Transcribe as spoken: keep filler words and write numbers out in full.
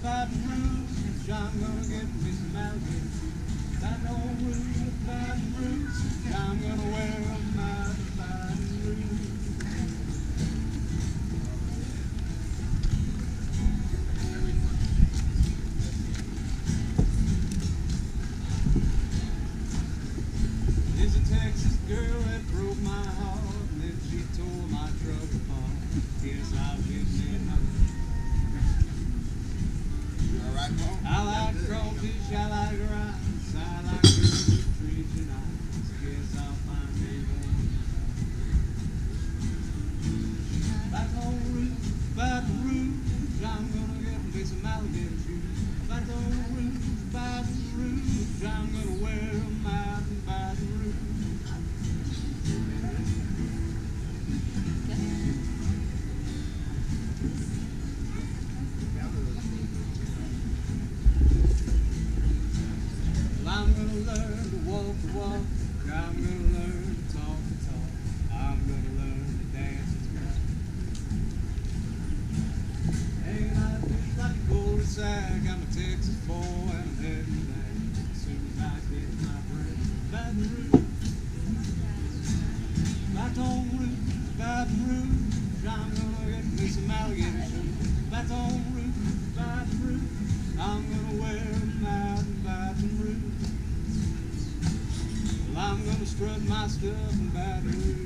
Baton Rouge, I'm gonna get me some alligator shoes. Baton Rouge, Baton Rouge, I'm gonna wear them out of Baton Rouge. There's a Texas girl that broke my heart, and then she tore my truck apart. Yes, I'll get me another. You all right, Paul? I like crawfish, I like rice, I like good trees and ice. Guess I'll find me one. Baton Rouge, Baton Rouge, I'm gonna get me some alligator shoes. Baton Rouge, Baton Rouge, I'm gonna wear them out in Baton Rouge. I'm gonna learn to walk the walk. I'm gonna learn to talk the talk. I'm gonna learn to dance and dance. Hanging out just like a gold sack. I'm a Texas boy and I'm heading back as soon as I get my breath. Baton Rouge, Baton Rouge, Baton Rouge. I'm gonna get me some alligator shoes. Baton Rouge, Baton Rouge. I'm gonna wear them out in Baton Rouge. I'm gonna strut my stuff in Baton Rouge.